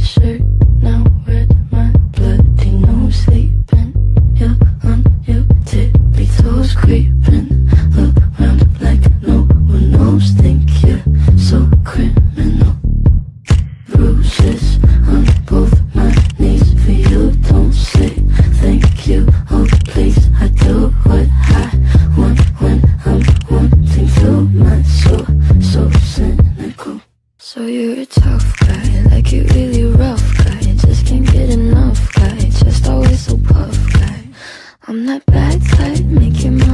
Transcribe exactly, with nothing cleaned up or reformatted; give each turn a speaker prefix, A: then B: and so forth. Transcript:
A: shirt now, red, my bloody nose sleeping. You're on your tippy toes creeping around like no one knows. Think you're so criminal. Bruises on both my knees for you. Don't say thank you. Oh please, I do what I want when I'm wanting to. My soul so cynical. So you're a tough guy, like you really rough guy. Just can't get enough guy, just always so puff guy. I'm that bad type, make your